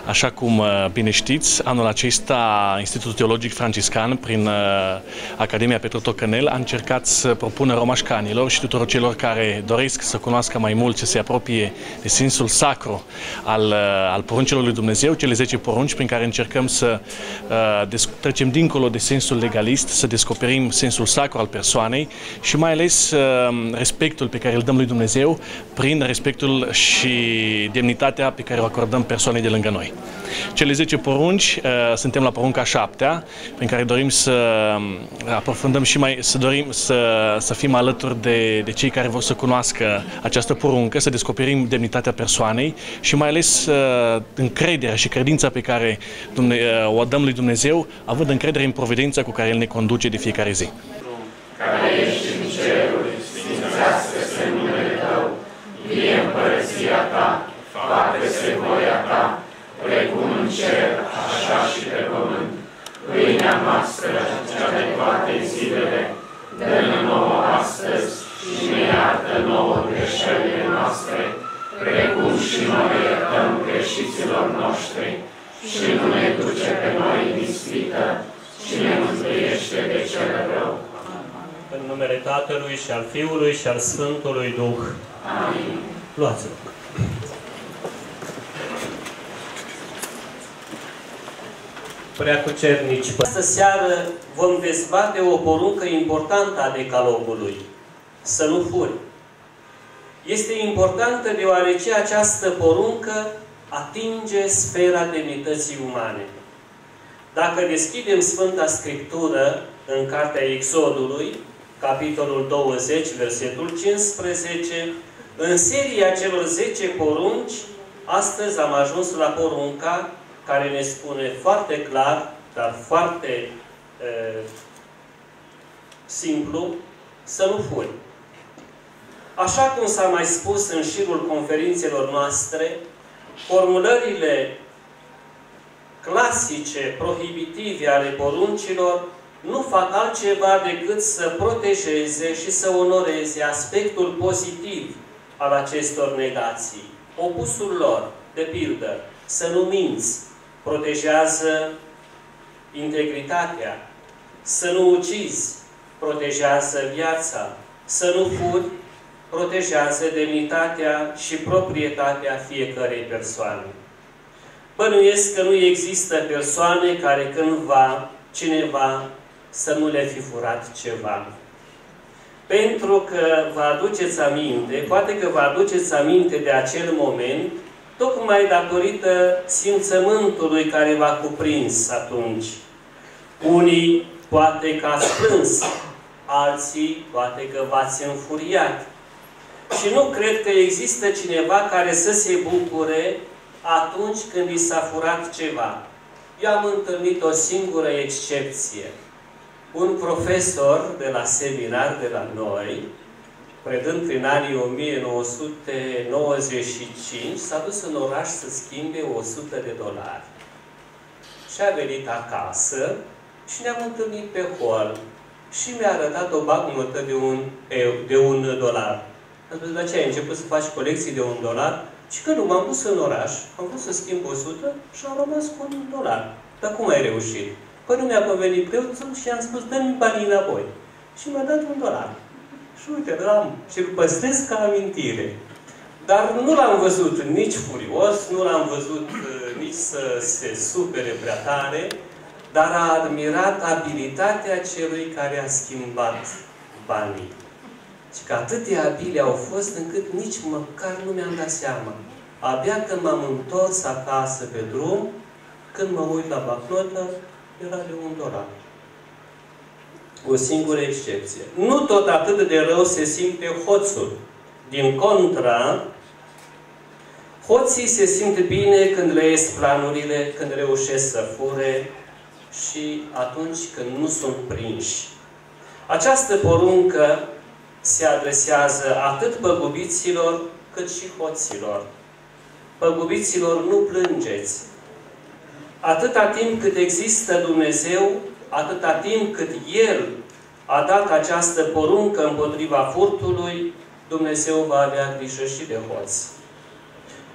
Așa cum bine știți, anul acesta Institutul Teologic Franciscan, prin Academia Petru Tocănel, a încercat să propună romașcanilor și tuturor celor care doresc să cunoască mai mult, să se apropie de sensul sacru al poruncilor lui Dumnezeu, cele 10 porunci prin care încercăm să trecem dincolo de sensul legalist, să descoperim sensul sacru al persoanei și mai ales respectul pe care îl dăm lui Dumnezeu prin respectul și demnitatea pe care o acordăm persoanei de lângă noi. Cele 10 porunci, suntem la porunca 7-a, prin care dorim să aprofundăm și să fim alături de cei care vor să cunoască această poruncă, să descoperim demnitatea persoanei și mai ales încrederea și credința pe care o dăm lui Dumnezeu, având încredere în providența cu care El ne conduce de fiecare zi. Care ești în ceruri, sfințească-se numele Tău, vie împărăția Ta, facă-se voia Ta, precum în cer, așa și pe pământ. Pâinea noastră, cea de toate zilele, dă-ne nouă astăzi și ne iartă nouă greșelile noastre, precum și noi iertăm greșiților noștri. Și nu ne duce pe noi în ispită, și ne mântuiește de cel rău. În numele Tatălui și al Fiului și al Sfântului Duh. Amin. Luați-l. Preacucernici, astă seară vom dezbate o poruncă importantă a decalogului. Să nu furi. Este importantă deoarece această poruncă atinge sfera demnității umane. Dacă deschidem Sfânta Scriptură în Cartea Exodului, capitolul 20, versetul 15, în seria celor 10 porunci, astăzi am ajuns la porunca care ne spune foarte clar, dar foarte simplu, să nu furi. Așa cum s-a mai spus în șirul conferințelor noastre, formulările clasice, prohibitive ale poruncilor nu fac altceva decât să protejeze și să onoreze aspectul pozitiv al acestor negații. Opusul lor, de pildă, să nu minți, protejează integritatea, să nu ucizi, protejează viața, să nu furi, protejează demnitatea și proprietatea fiecărei persoane. Bănuiesc că nu există persoane care cândva, cineva, să nu le fi furat ceva. Pentru că vă aduceți aminte, poate că vă aduceți aminte de acel moment, tocmai datorită simțământului care v-a cuprins atunci. Unii poate că ați plâns, alții poate că v-ați înfuriat. Și nu cred că există cineva care să se bucure atunci când i s-a furat ceva. Eu am întâlnit o singură excepție. Un profesor de la seminar de la noi, predând prin anii 1995, s-a dus în oraș să schimbe $100. Și a venit acasă și ne-am întâlnit pe hol. Și mi-a arătat o bancnotă de $1. Am spus, de ce ai început să faci colecții de $1? Și că nu, m-am dus în oraș, am vrut să schimb 100 și am rămas cu $1. Dar cum ai reușit? Păi nu mi-a convenit prețul și am spus, dă-mi banii înapoi. Și mi-a dat $1. Și uite, l-am și îl păstrez ca amintire. Dar nu l-am văzut nici furios, nu l-am văzut nici să se supere prea tare, dar a admirat abilitatea celui care a schimbat banii. Și că atât de abili au fost încât nici măcar nu mi-am dat seama. Abia când m-am întors acasă pe drum, când mă uit la bancnotă, era de $1. O singură excepție. Nu tot atât de rău se simte hoțul. Din contra, hoții se simt bine când le ies planurile, când reușesc să fure și atunci când nu sunt prinși. Această poruncă se adresează atât păgubiților, cât și hoților. Păgubiților, nu plângeți. Atâta timp cât există Dumnezeu, atâta timp cât El a dat această poruncă împotriva furtului, Dumnezeu va avea grijă și de hoți.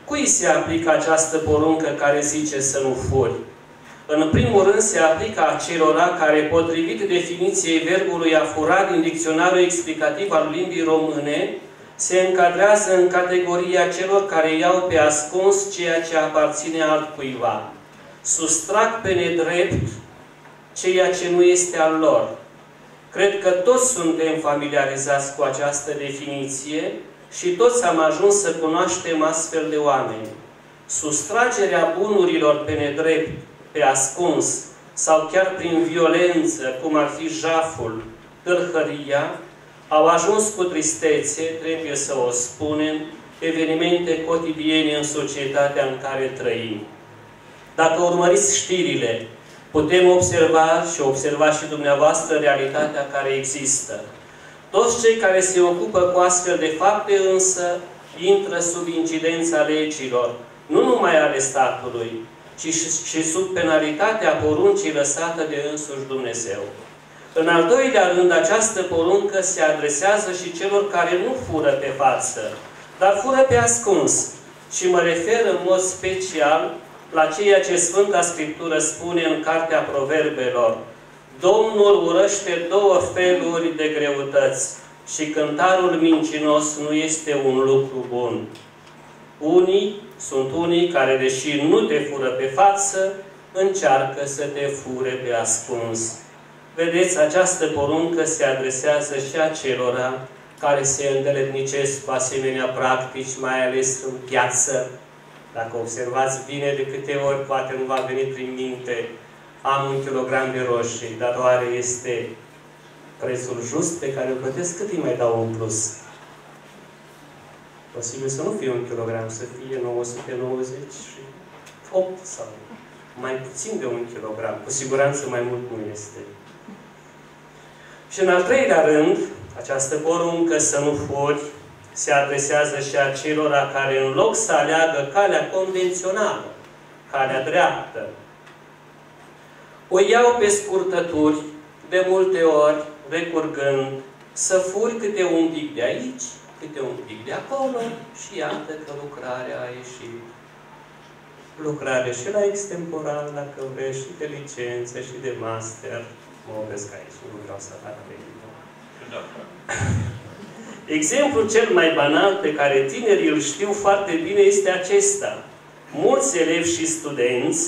Cui se aplică această poruncă care zice să nu furi? În primul rând se aplică acelora care, potrivit definiției verbului a fura din dicționarul explicativ al limbii române, se încadrează în categoria celor care iau pe ascuns ceea ce aparține altcuiva. Sustrag pe nedrept ceea ce nu este al lor. Cred că toți suntem familiarizați cu această definiție și toți am ajuns să cunoaștem astfel de oameni. Sustragerea bunurilor pe nedrept, pe ascuns sau chiar prin violență, cum ar fi jaful, tâlhăria, au ajuns cu tristețe, trebuie să o spunem, evenimente cotidiene în societatea în care trăim. Dacă urmăriți știrile, putem observa și observați și dumneavoastră realitatea care există. Toți cei care se ocupă cu astfel de fapte însă intră sub incidența legilor, nu numai ale statului, ci și sub penalitatea poruncii lăsată de însuși Dumnezeu. În al doilea rând, această poruncă se adresează și celor care nu fură pe față, dar fură pe ascuns. Și mă refer în mod special la ceea ce Sfânta Scriptură spune în Cartea Proverbelor. Domnul urăște două feluri de greutăți și cântarul mincinos nu este un lucru bun. Sunt unii care, deși nu te fură pe față, încearcă să te fure pe ascuns. Vedeți, această poruncă se adresează și acelora care se îndeletnicesc cu asemenea practici, mai ales în piață. Dacă observați bine, de câte ori poate nu va veni prin minte, am 1 kilogram de roșii, dar oare este prețul just pe care îl plătesc? Cât îi mai dau în plus? Posibil să nu fie 1 kilogram, să fie 998 sau mai puțin de 1 kilogram. Cu siguranță mai mult nu este. Și în al treilea rând, această poruncă să nu furi se adresează și acelora care, în loc să aleagă calea convențională, calea dreaptă, o iau pe scurtături, de multe ori, recurgând, să furi câte un pic de aici, câte un pic de acolo și iată că lucrarea a ieșit. Lucrare și la extemporal, dacă vreți, și de licență, și de master. Mă opresc aici, nu vreau să fac pe Exemplul cel mai banal pe care tinerii îl știu foarte bine este acesta. Mulți elevi și studenți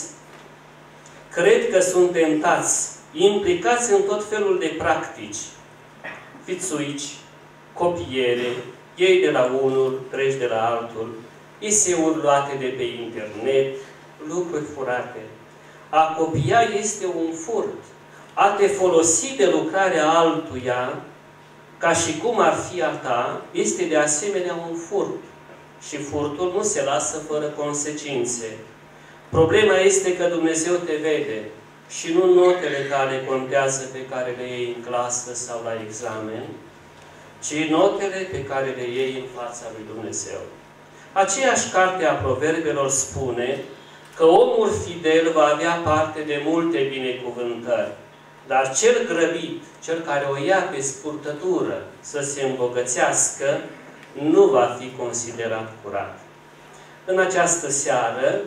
cred că sunt tentați, implicați în tot felul de practici. Fițuici, copiere, iei de la unul, treci de la altul, eseuri luate de pe internet, lucruri furate. A copia este un furt. A te folosi de lucrarea altuia, ca și cum ar fi a ta, este de asemenea un furt. Și furtul nu se lasă fără consecințe. Problema este că Dumnezeu te vede și nu notele tale contează pe care le iei în clasă sau la examen, ci notele pe care le iei în fața lui Dumnezeu. Aceeași carte a Proverbelor spune că omul fidel va avea parte de multe binecuvântări, dar cel grăbit, cel care o ia pe scurtătură să se îmbogățească, nu va fi considerat curat. În această seară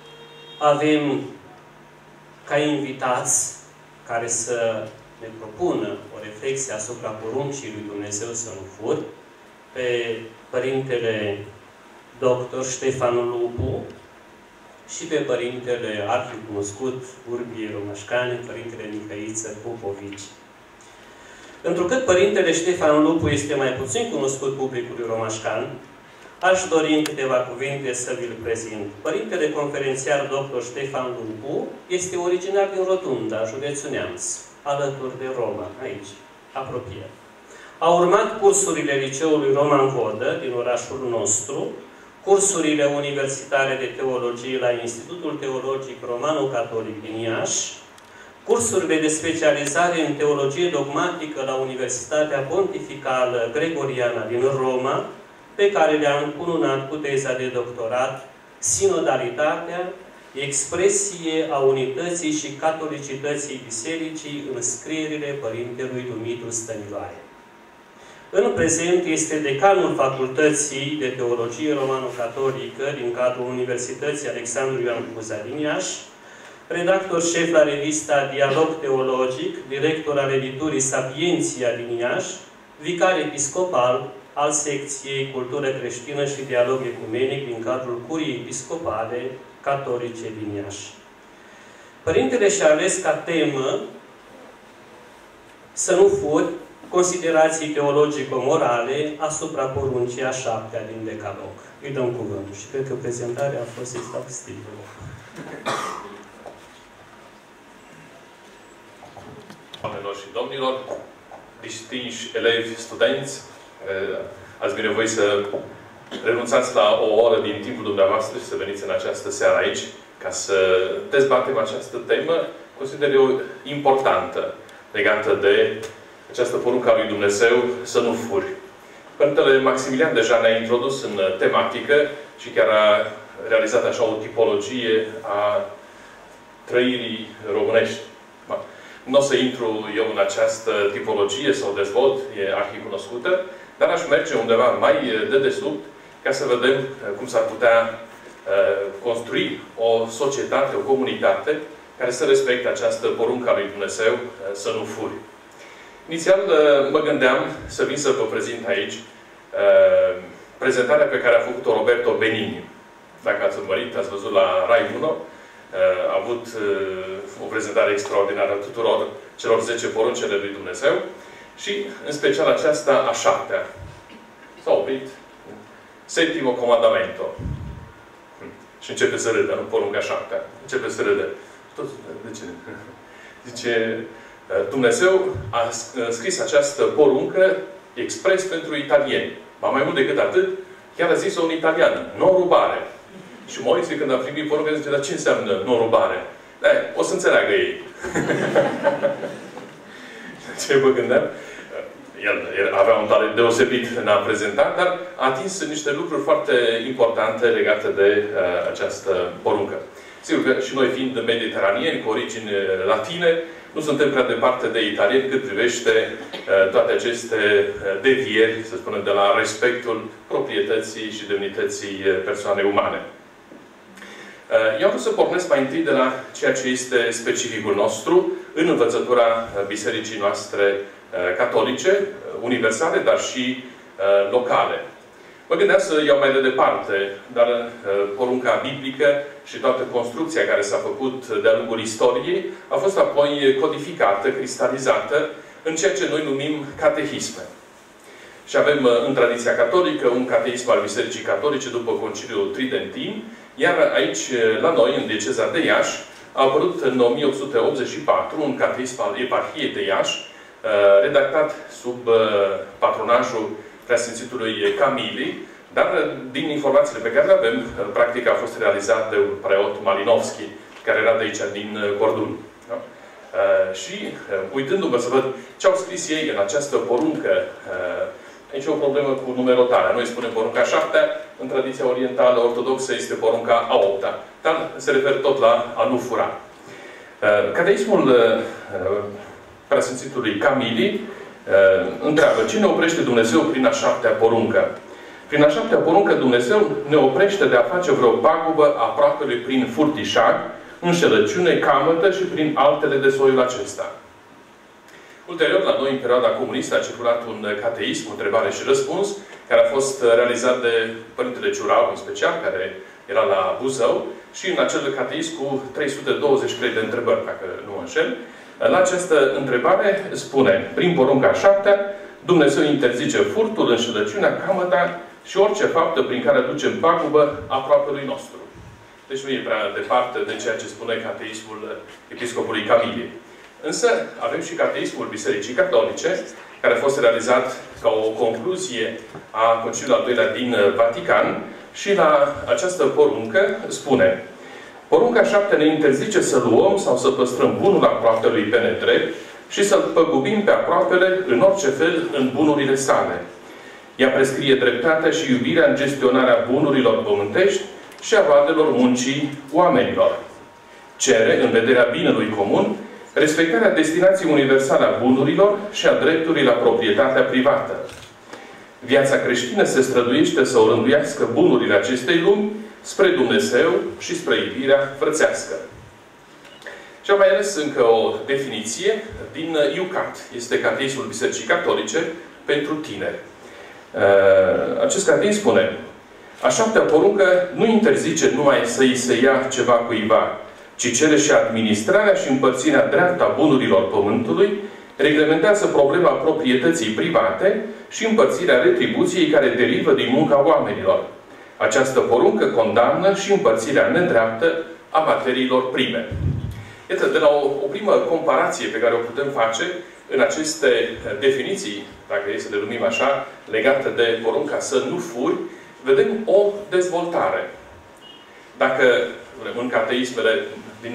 avem ca invitați care să ne propună o reflexie asupra poruncii lui Dumnezeu să nu furi, pe Părintele Dr. Ștefan Lupu și pe Părintele arhicunoscut Urbiei Romașcane, Părintele Mihăiță Popovici. Întrucât Părintele Ștefan Lupu este mai puțin cunoscut publicului romașcan, aș dori în câteva cuvinte să vi-l prezint. Părintele conferențiar Dr. Ștefan Lupu este originar din Rotunda, județul Neamț, alături de Roma, aici, apropiat. A urmat cursurile Liceului Roman Vodă din orașul nostru, cursurile universitare de teologie la Institutul Teologic Romano-Catolic din Iași, cursurile de specializare în teologie dogmatică la Universitatea Pontificală Gregoriana din Roma, pe care le-a încununat cu teza de doctorat, Sinodalitatea, expresie a unității și catolicității bisericii în scrierile Părintelui Dumitru Stăniloae. În prezent este decanul Facultății de Teologie Romano-Catolică din cadrul Universității Alexandru Ioan Cuza din Iași, redactor șef la revista Dialog Teologic, director al editurii Sapientia din Iași, vicar episcopal al secției Cultură Creștină și Dialog Ecumenic din cadrul Curiei Episcopale Catolice din Iași. Părintele și-a ales ca temă să nu furi considerații teologico-morale asupra poruncii a 7-a din Decalog. Îi dăm cuvântul și cred că prezentarea a fost exhaustivă. Doamnelor și domnilor, distinși elevi, studenți, ați binevoit să renunțați la o oră din timpul dumneavoastră și să veniți în această seară aici ca să dezbatem această temă, consider eu importantă, legată de această poruncă a lui Dumnezeu, să nu furi. Părintele Maximilian deja ne-a introdus în tematică și chiar a realizat așa o tipologie a trăirii românești. Nu o să intru eu în această tipologie, să o dezvolt, e arhicunoscută, dar aș merge undeva mai dedesubt ca să vedem cum s-ar putea construi o societate, o comunitate care să respecte această poruncă a lui Dumnezeu, să nu furi. Inițial mă gândeam să vin să vă prezint aici prezentarea pe care a făcut-o Roberto Benigni. Dacă ați urmărit, ați văzut la Rai 1, a avut o prezentare extraordinară a tuturor celor 10 poruncele lui Dumnezeu și, în special, aceasta a 7-a. S-a oprit. Septimo comandamento. Și începe să râdă, nu porunca 7-a. Începe să râdă. De ce? Zice, Dumnezeu a scris această poruncă expres pentru italieni. Mai mult decât atât, chiar a zis-o în italian. Non-rubare. Și Moise, când a primit porunca, zice, dar ce înseamnă non-rubare? O să înțeleagă ei. Ce mă gândeam? El avea un talent deosebit în a prezenta, dar a atins niște lucruri foarte importante legate de această poruncă. Sigur că și noi, fiind mediteranieni, cu origini latine, nu suntem prea departe de italieni cât privește toate aceste devieri, să spunem, de la respectul proprietății și demnității persoanei umane. Eu vreau să pornesc mai întâi de la ceea ce este specificul nostru în învățătura bisericii noastre catolice, universale, dar și locale. Mă gândeam să iau mai de departe, dar porunca biblică și toată construcția care s-a făcut de-a lungul istoriei a fost apoi codificată, cristalizată în ceea ce noi numim catehisme. Și avem în tradiția catolică un catehism al Bisericii Catolice după Conciliul Tridentin, iar aici, la noi, în dieceza de Iași, a apărut în 1884 un catehism al Eparhiei de Iași, redactat sub patronajul Preasfințitului Camili, dar din informațiile pe care le avem, practic a fost realizat de un preot Malinovski, care era de aici, din Cordun. Da? Și uitându-mă să văd ce au scris ei în această poruncă, aici e o problemă cu numerotarea. Noi spunem porunca 7-a, în tradiția orientală ortodoxă este porunca a 8-a. Dar se referă tot la a nu fura. Cateismul Preasfințitului Camili întreabă, ce ne oprește Dumnezeu prin a 7-a poruncă? Prin a 7-a poruncă Dumnezeu ne oprește de a face vreo pagubă aproapelui prin furtișag, înșelăciune, camătă și prin altele de soiul acesta. Ulterior, la noi, în perioada comunistă, a circulat un cateism, întrebare și răspuns, care a fost realizat de Părintele Ciurau, în special, care era la Buzău, și în acel cateism cu 323 de întrebări, dacă nu mă înșel. La această întrebare spune, prin porunca 7-a, Dumnezeu interzice furtul, înșelăciunea, camăta și orice faptă prin care aducem pagubă aproapelui nostru. Deci nu e prea departe de ceea ce spune cateismul Episcopului Camili. Însă avem și cateismul Bisericii Catolice, care a fost realizat ca o concluzie a Conciliului al II-lea din Vatican și la această poruncă spune: porunca 7 ne interzice să luăm sau să păstrăm bunul aproapelui pe nedrept și să-l păgubim pe aproapele în orice fel în bunurile sale. Ea prescrie dreptatea și iubirea în gestionarea bunurilor pământești și a roadelor muncii oamenilor. Cere, în vederea binelui comun, respectarea destinației universale a bunurilor și a dreptului la proprietatea privată. Viața creștină se străduiește să o rânduiască bunurile acestei lumi spre Dumnezeu și spre iubirea frățească. Și am mai ales încă o definiție din IUCAT. Este Cateismul Bisericii Catolice pentru tineri. Acest cateism spune: a șaptea poruncă nu interzice numai să îi se ia ceva cuiva, ci cere și administrarea și împărțirea dreaptă a bunurilor pământului, reglementează problema proprietății private și împărțirea retribuției care derivă din munca oamenilor. Această poruncă condamnă și împărțirea nedreaptă a materiilor prime. Iată, de la o primă comparație pe care o putem face în aceste definiții, dacă e să le numim așa, legate de porunca să nu furi, vedem o dezvoltare. Dacă în cateismele din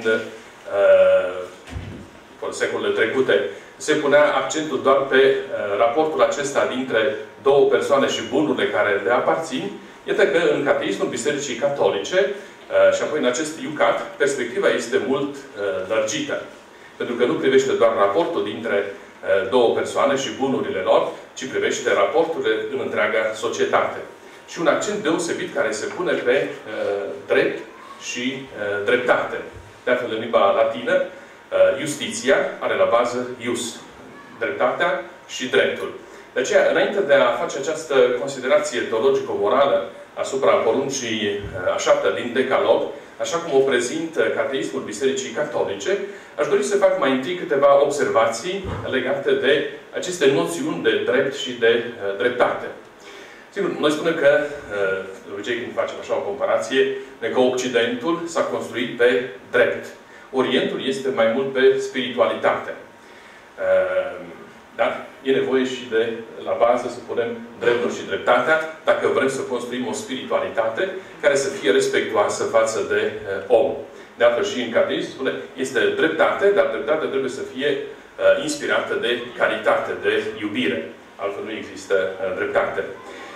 secolele trecute se punea accentul doar pe raportul acesta dintre două persoane și bunurile care le aparțin, iată că în cateismul Bisericii Catolice și apoi în acest IUCAT, perspectiva este mult lărgită. Pentru că nu privește doar raportul dintre două persoane și bunurile lor, ci privește raporturile în întreaga societate. Și un accent deosebit care se pune pe drept și dreptate. De altfel, în limba latină, justiția are la bază ius, dreptatea și dreptul. De aceea, înainte de a face această considerație teologico-morală asupra poruncii a șaptea din Decalog, așa cum o prezint Cateismul Bisericii Catolice, aș dori să fac mai întâi câteva observații legate de aceste noțiuni de drept și de dreptate. Sigur, noi spunem că, de obicei când facem așa o comparație, că Occidentul s-a construit pe drept. Orientul este mai mult pe spiritualitate. Dar e nevoie și de, la bază, să punem dreptul și dreptatea, dacă vrem să construim o spiritualitate care să fie respectuoasă față de om. De altfel și în cateism spune, este dreptate, dar dreptatea trebuie să fie inspirată de caritate, de iubire. Altfel nu există dreptate.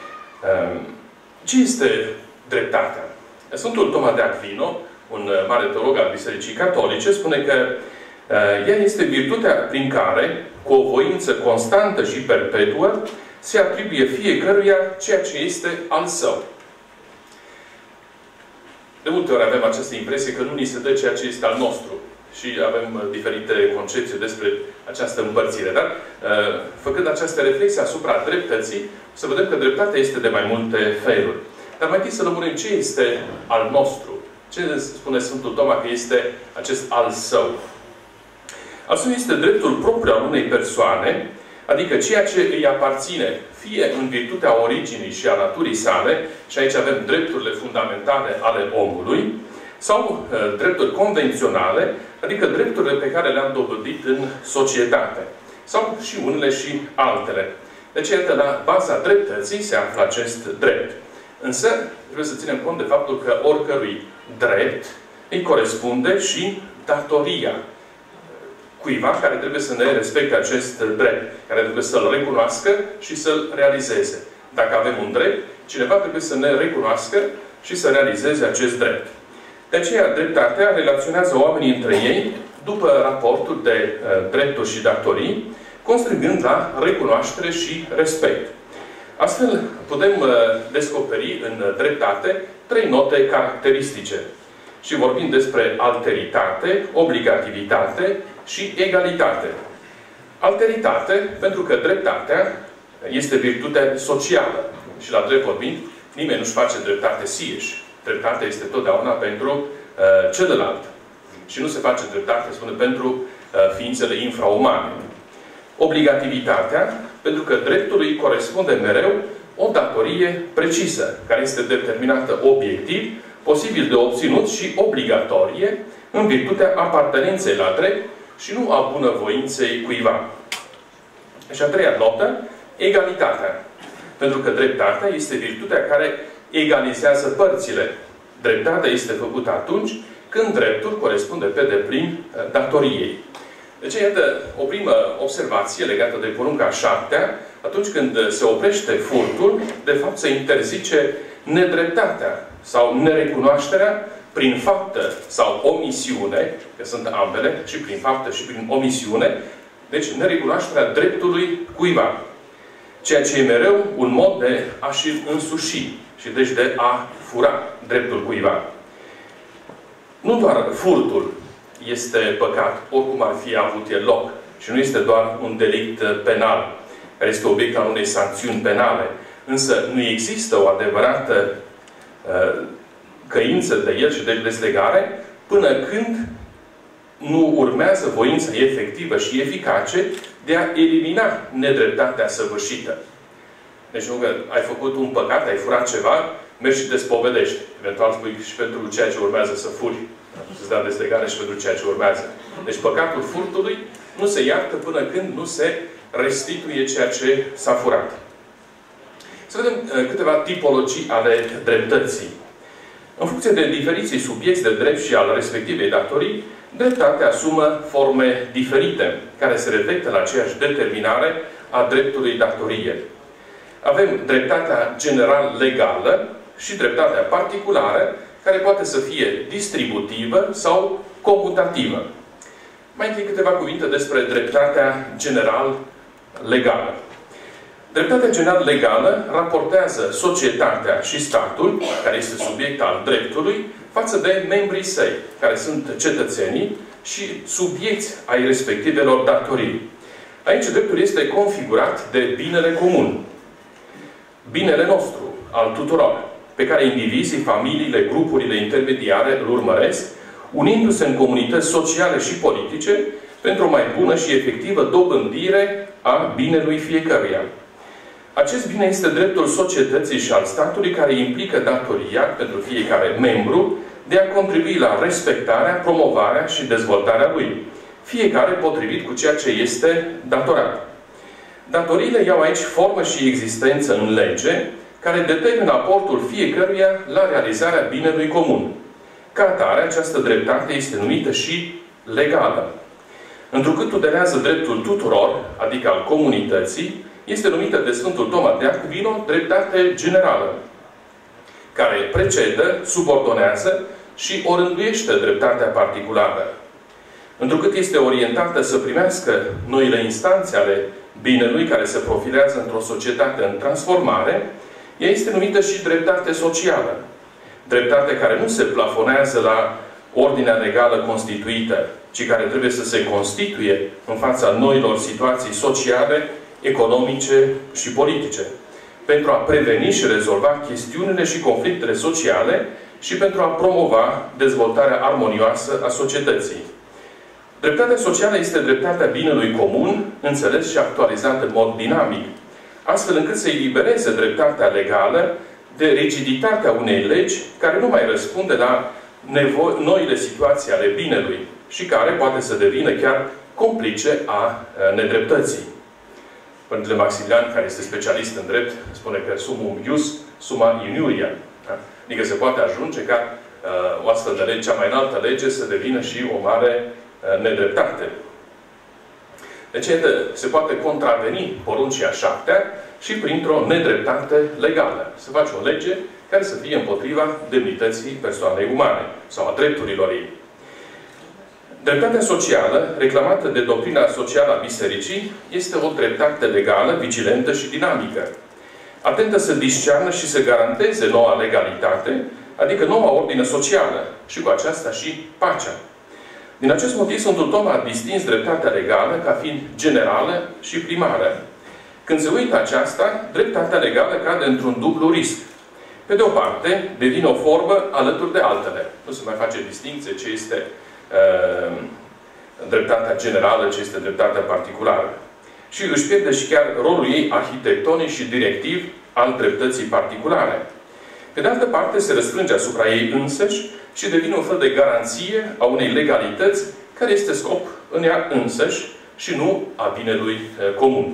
Ce este dreptatea? Sfântul Toma de Aquino, un mare teolog al Bisericii Catolice, spune că ea este virtutea prin care, cu o voință constantă și perpetuă, se atribuie fiecăruia ceea ce este al său. De multe ori avem această impresie că nu ni se dă ceea ce este al nostru. Și avem diferite concepții despre această împărțire. Dar, făcând această reflexie asupra dreptății, să vedem că dreptatea este de mai multe feluri. Dar mai întâi să lămurim ce este al nostru. Ce spune Sfântul Toma că este acest al său? Al său este dreptul propriu al unei persoane, adică ceea ce îi aparține, fie în virtutea originii și a naturii sale, și aici avem drepturile fundamentale ale omului, sau drepturi convenționale, adică drepturile pe care le-am dobândit în societate. Sau și unele și altele. Deci, iată, la baza dreptății se află acest drept. Însă, trebuie să ținem cont de faptul că oricărui drept îi corespunde și datoria cuiva care trebuie să ne respecte acest drept, care trebuie să-l recunoască și să-l realizeze. Dacă avem un drept, cineva trebuie să ne recunoască și să realizeze acest drept. De aceea, dreptatea relaționează oamenii între ei după raportul de drepturi și datorii, constrângând la recunoaștere și respect. Astfel, putem descoperi în dreptate 3 note caracteristice. Și vorbim despre alteritate, obligativitate și egalitate. Alteritate, pentru că dreptatea este virtute socială. Și la drept vorbind, nimeni nu-și face dreptate sieși. Dreptatea este totdeauna pentru celălalt. Și nu se face dreptate, spune, pentru ființele infraumane. Obligativitatea, pentru că dreptului corespunde mereu o datorie precisă, care este determinată obiectiv, posibil de obținut și obligatorie, în virtutea apartenenței la drept și nu a bunăvoinței cuiva. Și a treia notă, egalitatea. Pentru că dreptatea este virtutea care egalizează părțile. Dreptatea este făcută atunci când dreptul corespunde pe deplin datoriei. Deci, iată o primă observație legată de porunca a șaptea. Atunci când se oprește furtul, de fapt se interzice nedreptatea sau nerecunoașterea prin faptă sau omisiune, că sunt ambele, și prin faptă și prin omisiune, deci nerecunoașterea dreptului cuiva. ceea ce e mereu un mod de a-și însuși și deci de a fura dreptul cuiva. Nu doar furtul este păcat, oricum ar fi avut el loc, și nu este doar un delict penal, care este obiect al unei sancțiuni penale, însă nu există o adevărată căință de el și de deslegare până când nu urmează voința efectivă și eficace de a elimina nedreptatea săvârșită. Deci nu că ai făcut un păcat, ai furat ceva, mergi și te spovedești. Eventual spui și pentru ceea ce urmează să furi. Să-ți dea deslegare și pentru ceea ce urmează. Deci păcatul furtului nu se iartă până când nu se restituie ceea ce s-a furat. Să vedem câteva tipologii ale dreptății. În funcție de diferiții subiecti de drept și al respectivei datorii, dreptatea asumă forme diferite, care se reflectă la aceeași determinare a dreptului datorie. Avem dreptatea general legală și dreptatea particulară, care poate să fie distributivă sau comutativă. Mai întâi câteva cuvinte despre dreptatea general legală. Dreptatea general legală raportează societatea și statul, care este subiect al dreptului, față de membrii săi, care sunt cetățenii și subiecți ai respectivelor datorii. Aici dreptul este configurat de binele comun. Binele nostru, al tuturor, pe care indivizii, familiile, grupurile intermediare îl urmăresc, unindu-se în comunități sociale și politice pentru o mai bună și efectivă dobândire a binelui fiecăruia. Acest bine este dreptul societății și al statului, care implică datoria pentru fiecare membru de a contribui la respectarea, promovarea și dezvoltarea lui, fiecare potrivit cu ceea ce este datorat. Datoriile iau aici formă și existență în lege, care determină aportul fiecăruia la realizarea binelui comun. Ca atare, această dreptate este numită și legală. Întrucât tutelează dreptul tuturor, adică al comunității, este numită de Sfântul Toma de Aquino dreptate generală, care precedă, subordonează și o rânduiește dreptatea particulară. Întrucât este orientată să primească noile instanțe ale binelui care se profilează într-o societate în transformare, ea este numită și dreptate socială. Dreptate care nu se plafonează la ordinea legală constituită, ci care trebuie să se constituie în fața noilor situații sociale, economice și politice, pentru a preveni și rezolva chestiunile și conflictele sociale și pentru a promova dezvoltarea armonioasă a societății. Dreptatea socială este dreptatea binelui comun, înțeles și actualizat în mod dinamic, astfel încât să elibereze dreptatea legală de rigiditatea unei legi care nu mai răspunde la noile situații ale binelui și care poate să devină chiar complice a nedreptății. Părintele Maximilian, care este specialist în drept, spune că sumum ius, summa iniuria. Da? Adică se poate ajunge ca o astfel de lege, cea mai înaltă lege, să devină și o mare nedreptate. Deci, se poate contraveni poruncii a 7-a și printr-o nedreptate legală. Se face o lege care să fie împotriva demnității persoanei umane sau a drepturilor ei. Dreptatea socială, reclamată de doctrina socială a Bisericii, este o dreptate legală, vigilentă și dinamică, atentă să discearnă și să garanteze noua legalitate, adică noua ordine socială, și cu aceasta și pacea. Din acest motiv, Sfântul Toma a distins dreptatea legală ca fiind generală și primară. Când se uită aceasta, dreptatea legală cade într-un dublu risc. Pe de o parte, devine o formă alături de altele. Nu se mai face distinție ce este dreptatea generală, ce este dreptatea particulară. Și își pierde și chiar rolul ei arhitectonic și directiv al dreptății particulare. Pe de altă parte, se răsfrânge asupra ei însăși și devine un fel de garanție a unei legalități care este scop în ea însăși și nu a binelui comun.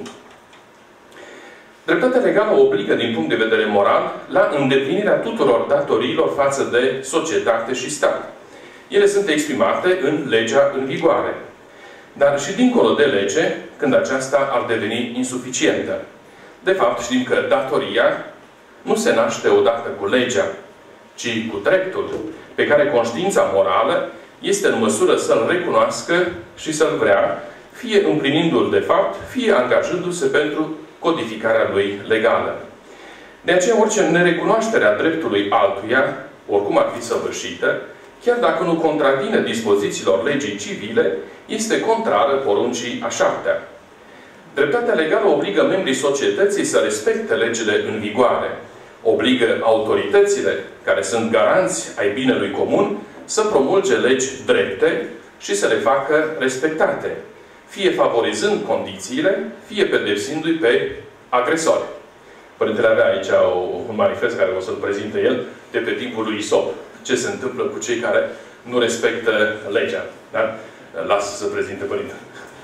Dreptatea legală obligă, din punct de vedere moral, la îndeplinirea tuturor datoriilor față de societate și stat. Ele sunt exprimate în legea în vigoare. Dar și dincolo de lege, când aceasta ar deveni insuficientă. De fapt, știm că datoria nu se naște odată cu legea, ci cu dreptul, pe care conștiința morală este în măsură să-l recunoască și să-l vrea, fie împlinindu-l de fapt, fie angajându-se pentru codificarea lui legală. De aceea, orice nerecunoaștere a dreptului altuia, oricum ar fi săvârșită, chiar dacă nu contravine dispozițiilor legii civile, este contrară poruncii a 7-a. Dreptatea legală obligă membrii societății să respecte legile în vigoare, obligă autoritățile, care sunt garanți ai binelui comun, să promulge legi drepte și să le facă respectate, fie favorizând condițiile, fie pedepsindu-i pe agresori. Părintele avea aici un manifest care o să-l prezinte el de pe timpul lui Isop. Ce se întâmplă cu cei care nu respectă legea. Da? Las să prezinte Părintele.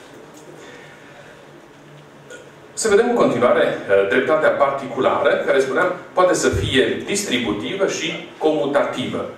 Să vedem în continuare dreptatea particulară, care, spuneam, poate să fie distributivă și comutativă.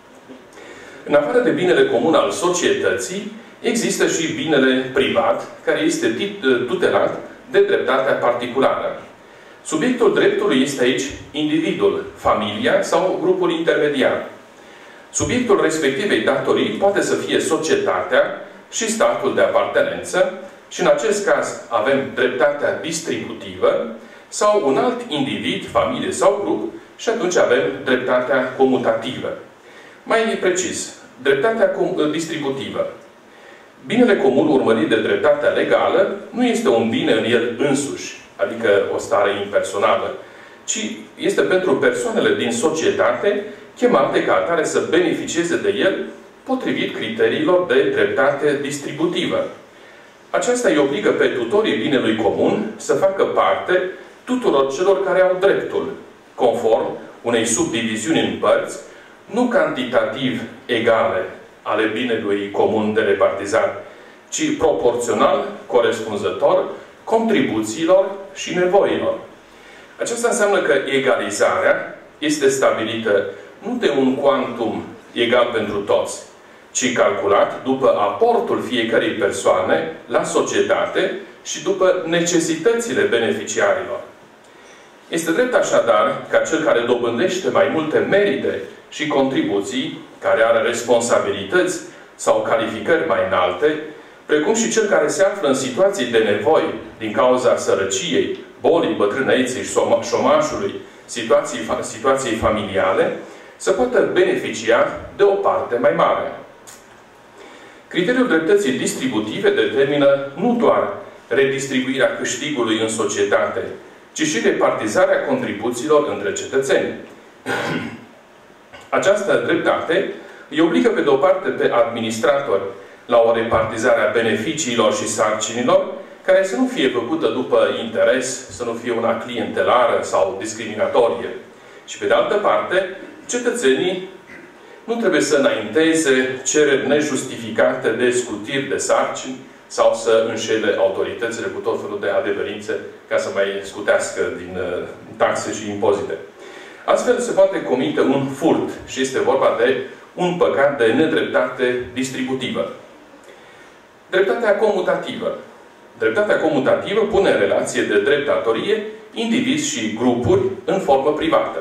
În afară de binele comun al societății, există și binele privat, care este tutelat de dreptatea particulară. Subiectul dreptului este aici individul, familia sau grupul intermediar. Subiectul respectivei datorii poate să fie societatea și statul de apartenență și în acest caz avem dreptatea distributivă sau un alt individ, familie sau grup și atunci avem dreptatea comutativă. Mai precis, dreptatea distributivă. Binele comun urmărit de dreptatea legală nu este un bine în el însuși, adică o stare impersonală, ci este pentru persoanele din societate chemate ca atare să beneficieze de el potrivit criteriilor de dreptate distributivă. Aceasta îi obligă pe tutorii binelui comun să facă parte tuturor celor care au dreptul, conform unei subdiviziuni în părți, nu cantitativ egale ale binelui comun de repartizat, ci proporțional, corespunzător, contribuțiilor și nevoilor. Aceasta înseamnă că egalizarea este stabilită nu de un cuantum egal pentru toți, ci calculat după aportul fiecărei persoane la societate și după necesitățile beneficiarilor. Este drept așadar ca cel care dobândește mai multe merite și contribuții, care are responsabilități sau calificări mai înalte, precum și cel care se află în situații de nevoi din cauza sărăciei, bolii, bătrâneții și șomajului, situației familiale, să poată beneficia de o parte mai mare. Criteriul dreptății distributive determină nu doar redistribuirea câștigului în societate, ci și repartizarea contribuțiilor între cetățeni. Această dreptate îi obligă pe de o parte pe administratori la o repartizare a beneficiilor și sarcinilor, care să nu fie făcută după interes, să nu fie una clientelară sau discriminatorie. Și pe de altă parte, cetățenii nu trebuie să înainteze cereri nejustificate de scutiri de sarcini sau să înșele autoritățile cu tot felul de adeverințe ca să mai scutească din taxe și impozite. Astfel se poate comite un furt și este vorba de un păcat de nedreptate distributivă. Dreptatea comutativă. Dreptatea comutativă pune în relație de drept datorie indivizi și grupuri în formă privată.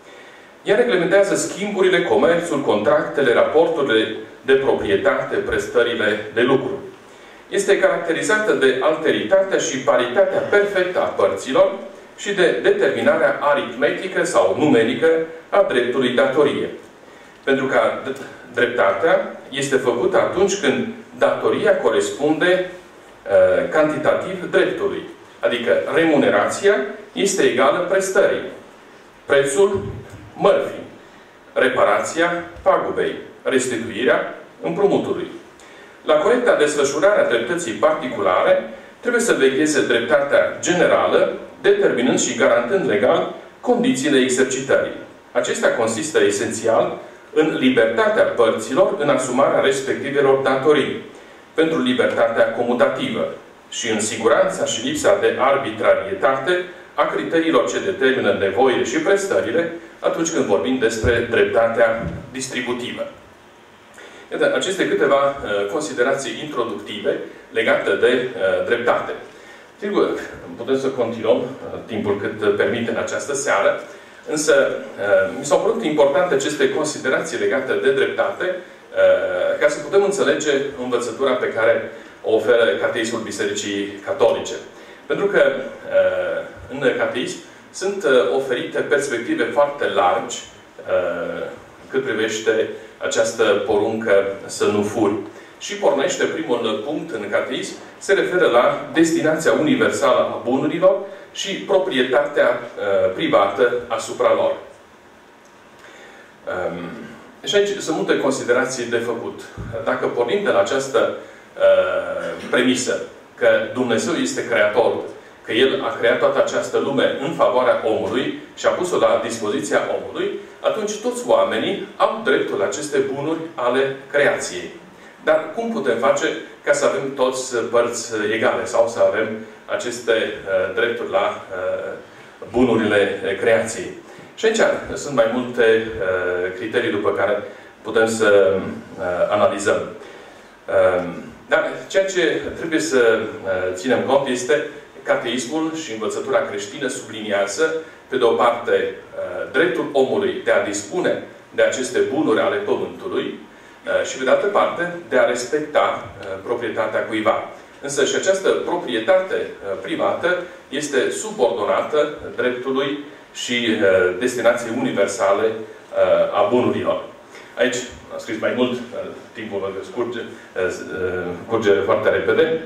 Ea reglementează schimburile, comerțul, contractele, raporturile de proprietate, prestările de lucru. Este caracterizată de alteritatea și paritatea perfectă a părților și de determinarea aritmetică sau numerică a dreptului datorie. Pentru că dreptatea este făcută atunci când datoria corespunde cantitativ dreptului. Adică remunerația este egală prestării. Prețul mărfii. Reparația pagubei. Restituirea împrumutului. La corecta desfășurare a dreptății particulare trebuie să vegheze dreptatea generală, determinând și garantând legal condițiile exercitării. Acestea consistă esențial în libertatea părților în asumarea respectivelor datorii, pentru libertatea comutativă și în siguranța și lipsa de arbitrarietate a criteriilor ce determină nevoile și prestările atunci când vorbim despre dreptatea distributivă. Iată, aceste câteva considerații introductive legate de dreptate. Sigur, putem să continuăm timpul cât permite în această seară, însă mi s-au părut importante aceste considerații legate de dreptate ca să putem înțelege învățătura pe care o oferă Cateismul Bisericii Catolice. Pentru că în cateism sunt oferite perspective foarte largi cât privește această poruncă să nu furi. Și pornește primul punct în cateism, se referă la destinația universală a bunurilor și proprietatea privată asupra lor. Și aici sunt multe considerații de făcut. Dacă pornim de la această premisă că Dumnezeu este Creatorul, că El a creat toată această lume în favoarea omului și a pus-o la dispoziția omului, atunci toți oamenii au dreptul la aceste bunuri ale creației. Dar cum putem face ca să avem toți părți egale sau să avem aceste drepturi la bunurile creației? Și aici sunt mai multe criterii după care putem să analizăm. Dar ceea ce trebuie să ținem cont este cateismul și învățătura creștină subliniază, pe de o parte, dreptul omului de a dispune de aceste bunuri ale pământului și, pe de altă parte, de a respecta proprietatea cuiva. Însă și această proprietate privată este subordonată dreptului și destinației universale a bunurilor. Aici am scris mai mult, timpul curge foarte repede.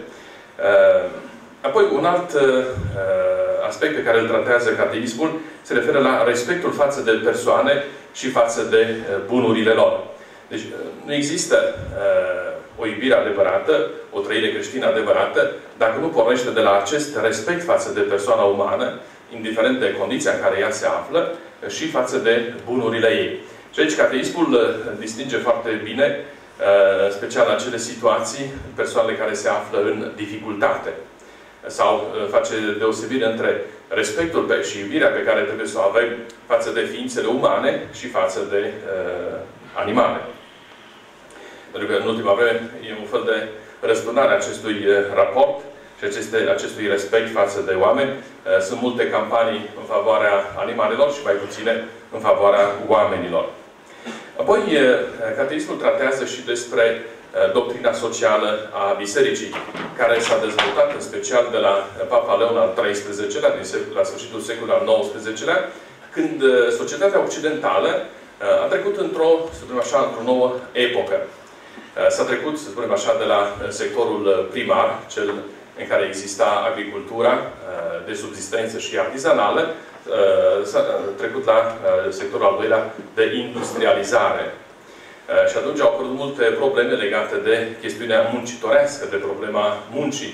Apoi, un alt aspect pe care îl tratează cateismul se referă la respectul față de persoane și față de bunurile lor. Deci, nu există o iubire adevărată, o trăire creștină adevărată, dacă nu pornește de la acest respect față de persoana umană, indiferent de condiția în care ea se află, și față de bunurile ei. Și aici cateismul distinge foarte bine, special în acele situații, persoanele care se află în dificultate. Sau face deosebire între respectul și iubirea pe care trebuie să o avem față de ființele umane și față de animale. Pentru că în ultima vreme e un fel de răsturnare a acestui raport și acestui respect față de oameni. Sunt multe campanii în favoarea animalelor și mai puține în favoarea oamenilor. Apoi, cateismul tratează și despre doctrina socială a Bisericii, care s-a dezvoltat în special de la Papa Leon al XIII-lea, la sfârșitul secolului al XIX-lea, când societatea occidentală a trecut într-o nouă epocă. S-a trecut, să spunem așa, de la sectorul primar, cel în care exista agricultura de subzistență și artizanală, s-a trecut la sectorul al doilea de industrializare. Și atunci au apărut multe probleme legate de chestiunea muncitorească, de problema muncii,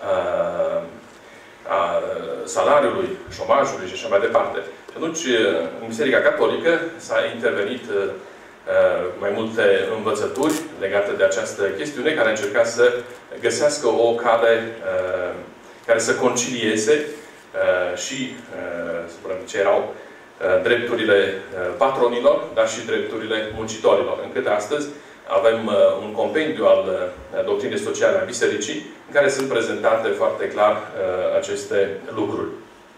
a salariului, șomajului și așa mai departe. Și atunci, în Biserica Catolică s-a intervenit mai multe învățături legate de această chestiune, care încerca să găsească o cale care să concilieze și, să spunem, ce erau drepturile patronilor, dar și drepturile muncitorilor. Încât astăzi avem un compendiu al doctrinei sociale a Bisericii, în care sunt prezentate foarte clar aceste lucruri.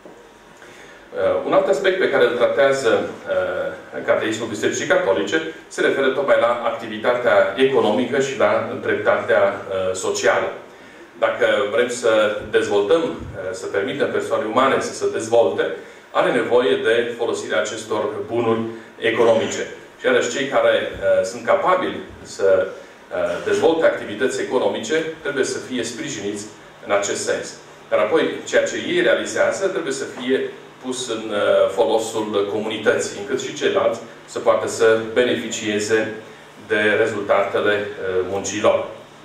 Un alt aspect pe care îl tratează cateismul Bisericii Catolice se referă tocmai la activitatea economică și la dreptatea socială. Dacă vrem să dezvoltăm, să permitem persoanei umane să se dezvolte, are nevoie de folosirea acestor bunuri economice. Și iarăși cei care sunt capabili să dezvolte activități economice trebuie să fie sprijiniți în acest sens. Dar apoi, ceea ce ei realizează trebuie să fie pus în folosul comunității, încât și ceilalți să poată să beneficieze de rezultatele muncilor.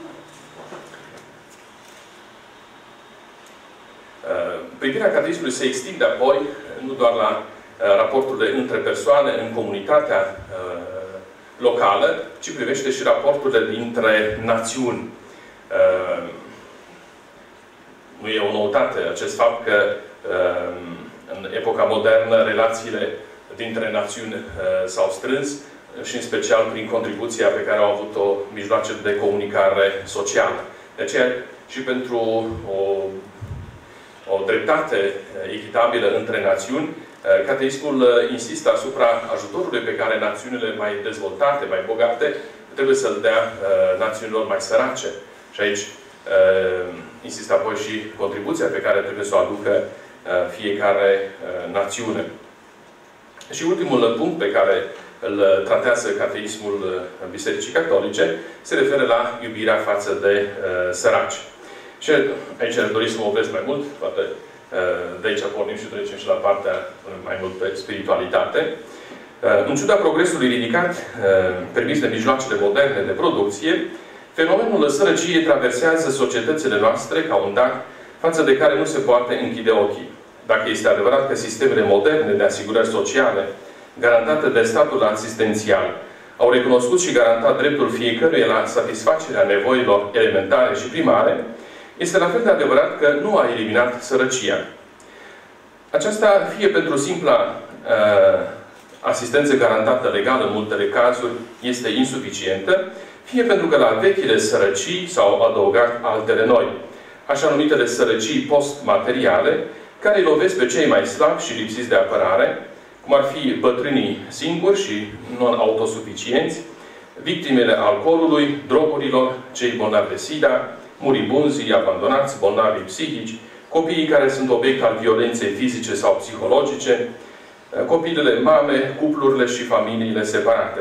Privirea cateismului se extinde apoi nu doar la raporturile între persoane în comunitatea locală, ci privește și raporturile dintre națiuni. Nu e o noutate acest fapt că în epoca modernă relațiile dintre națiuni s-au strâns și în special prin contribuția pe care au avut-o mijloacele de comunicare socială. De aceea și pentru o dreptate echitabilă între națiuni, cateismul insistă asupra ajutorului pe care națiunile mai dezvoltate, mai bogate, trebuie să-l dea națiunilor mai sărace. Și aici insistă apoi și contribuția pe care trebuie să o aducă fiecare națiune. Și ultimul punct pe care îl tratează Cateismul Bisericii Catolice se referă la iubirea față de săraci. Și aici aș dori să mă opresc mai mult, poate de aici pornim și trecem și la partea mai mult pe spiritualitate. În ciuda progresului ridicat permis de mijloacele moderne de producție, fenomenul sărăciei traversează societățile noastre ca un dac față de care nu se poate închide ochii. Dacă este adevărat că sistemele moderne de asigurări sociale, garantate de statul asistențial, au recunoscut și garantat dreptul fiecăruia la satisfacerea nevoilor elementare și primare, este la fel de adevărat că nu a eliminat sărăcia. Aceasta, fie pentru simpla asistență garantată legală în multele cazuri, este insuficientă, fie pentru că la vechile sărăcii s-au adăugat altele noi, așa numitele sărăcii post-materiale, care îi lovesc pe cei mai slabi și lipsiți de apărare, cum ar fi bătrânii singuri și non-autosuficienți, victimele alcoolului, drogurilor, cei bolnavi de SIDA, muribunzii, abandonați, bolnavii psihici, copiii care sunt obiect al violenței fizice sau psihologice, copilele mame, cuplurile și familiile separate.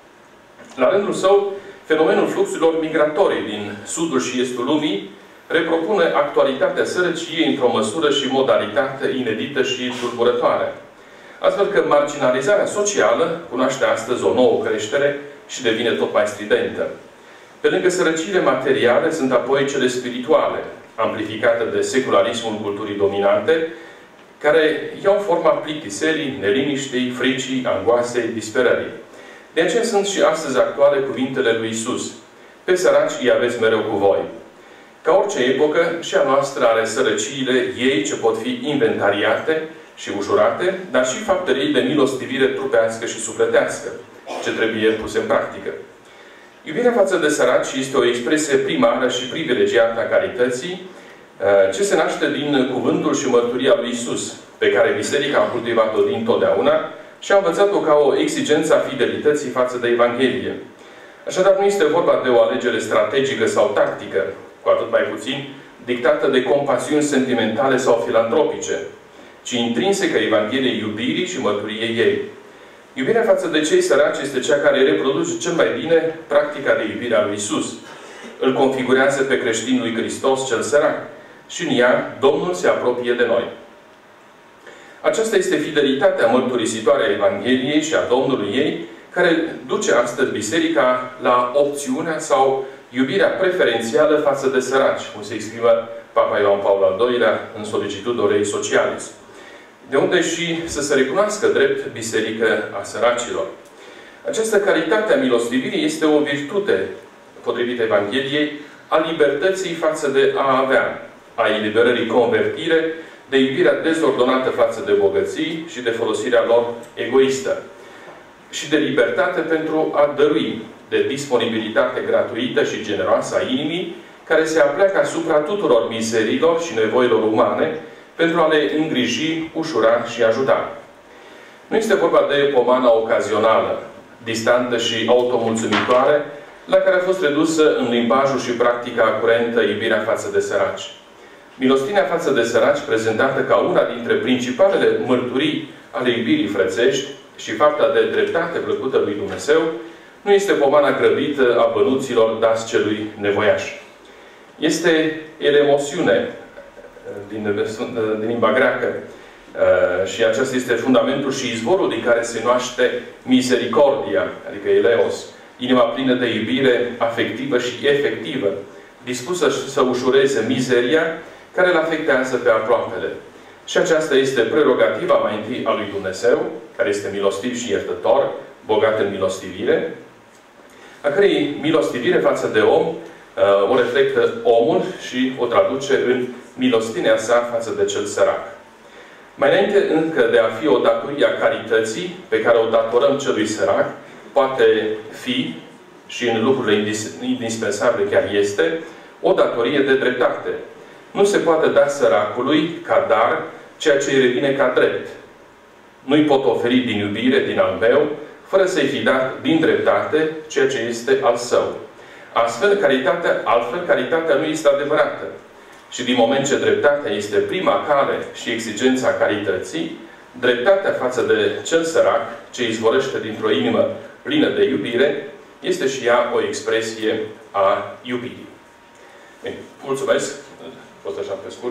La rândul său, fenomenul fluxurilor migratorii din sudul și estul lumii repropune actualitatea sărăciei într-o măsură și modalitate inedită și tulburătoare. Astfel că marginalizarea socială cunoaște astăzi o nouă creștere și devine tot mai stridentă. Pe lângă sărăciile materiale sunt apoi cele spirituale, amplificate de secularismul culturii dominante, care iau forma plictiserii, neliniștii, fricii, angoasei, disperării. De aceea sunt și astăzi actuale cuvintele lui Iisus. Pe săraci îi aveți mereu cu voi. Ca orice epocă, și a noastră are sărăciile ei ce pot fi inventariate și ușurate, dar și faptele ei de milostivire trupească și sufletească, ce trebuie puse în practică. Iubirea față de săraci este o expresie primară și privilegiată a carității, ce se naște din cuvântul și mărturia lui Iisus, pe care Biserica a cultivat-o dintotdeauna și a învățat-o ca o exigență a fidelității față de Evanghelie. Așadar, nu este vorba de o alegere strategică sau tactică, cu atât mai puțin dictată de compasiuni sentimentale sau filantropice, ci intrinsecă Evangheliei iubirii și mărturiei ei. Iubirea față de cei săraci este cea care reproduce cel mai bine practica de iubire a lui Iisus. Îl configurează pe creștinul lui Hristos cel sărac și în ea Domnul se apropie de noi. Aceasta este fidelitatea mărturisitoare a Evangheliei și a Domnului ei, care duce astăzi Biserica la opțiunea sau iubirea preferențială față de săraci, cum se exprimă Papa Ioan Paul al II-lea în Solicitudine Rei Socialis. De unde și să se recunoască drept biserică a săracilor. Această calitate a milostivirii este o virtute, potrivit Evangheliei, a libertății față de a avea, a eliberării convertire, de iubirea dezordonată față de bogății și de folosirea lor egoistă. Și de libertate pentru a dărui, de disponibilitate gratuită și generoasă a inimii, care se apleacă asupra tuturor mizerilor și nevoilor umane, pentru a le îngriji, ușura și ajuta. Nu este vorba de pomana ocazională, distantă și automulțumitoare, la care a fost redusă în limbajul și practica curentă iubirea față de săraci. Milostenia față de săraci, prezentată ca una dintre principalele mărturii ale iubirii frățești și fapta de dreptate plăcută lui Dumnezeu, nu este pomana grăbită a bănuților dați celui nevoiaș. Este elemosiune din limba greacă. Și acesta este fundamentul și izvorul din care se naște misericordia, adică eleos, inima plină de iubire afectivă și efectivă, dispusă să ușureze mizeria care îl afectează pe aproapele. Și aceasta este prerogativa mai întâi a lui Dumnezeu, care este milostiv și iertător, bogat în milostivire, a cărei milostivire față de om o reflectă omul și o traduce în milostinea sa față de cel sărac. Mai înainte încă de a fi o datorie a carității, pe care o datorăm celui sărac, poate fi, și în lucrurile indispensabile chiar este, o datorie de dreptate. Nu se poate da săracului ca dar ceea ce îi revine ca drept. Nu-i pot oferi din iubire, din al meu, fără să-i fi dat din dreptate ceea ce este al său. Altfel, caritatea nu este adevărată. Și din moment ce dreptatea este prima cale și exigența carității, dreptatea față de cel sărac, ce izvorăște dintr-o inimă plină de iubire, este și ea o expresie a iubirii. Bine, mulțumesc. A fost așa pe scurt.